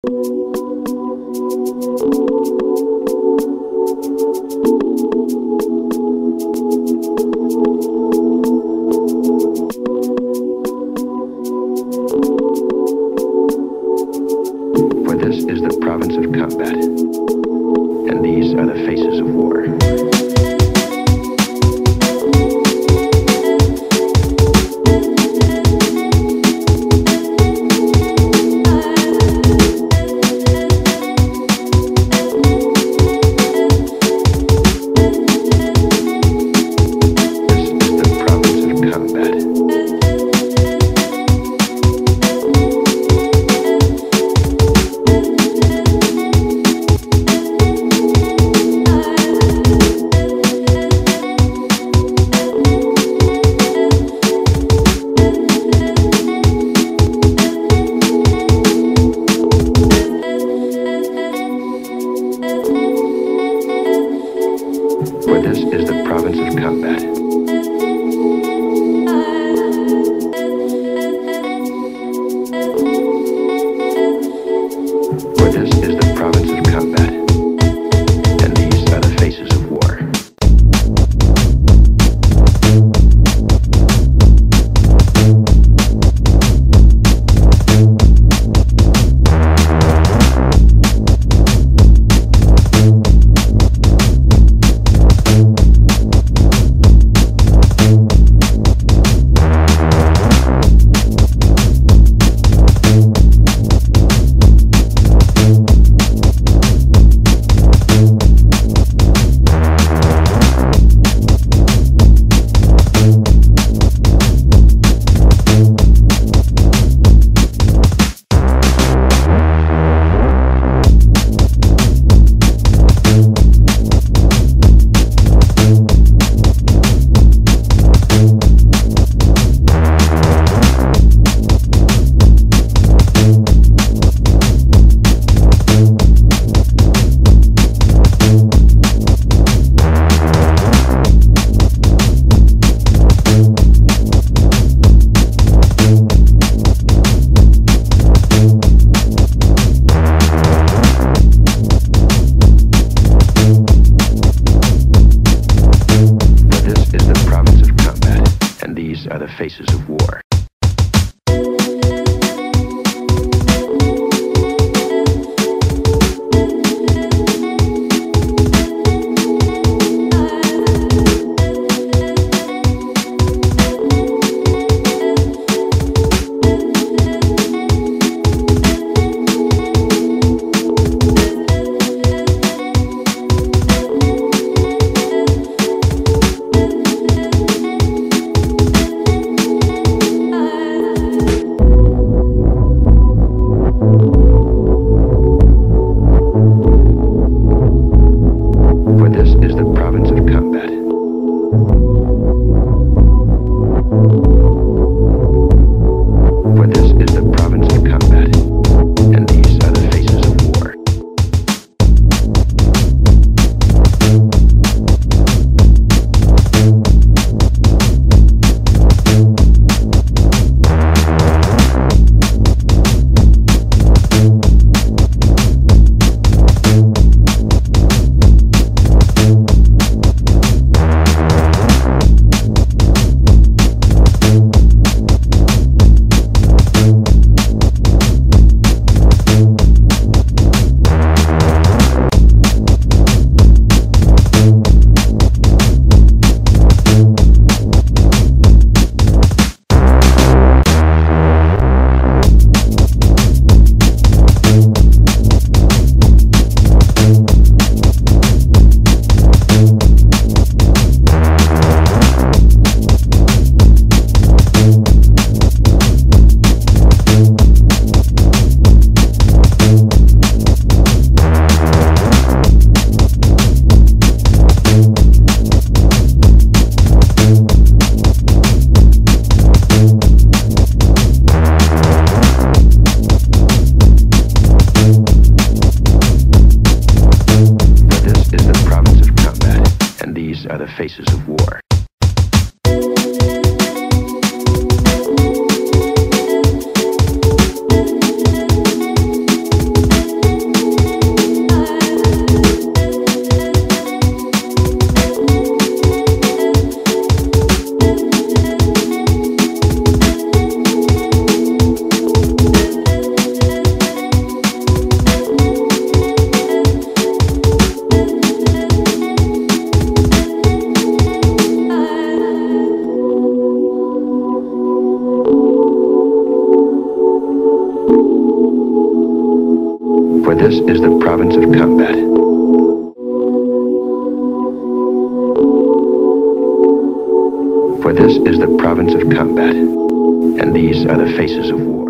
For this is the province of combat, and these are the faces of war. For this is the province of combat. For this is the province of combat, and these are the faces of war. These are the faces of war. Are the faces of war. For this is the province of combat. For this is the province of combat, and these are the faces of war.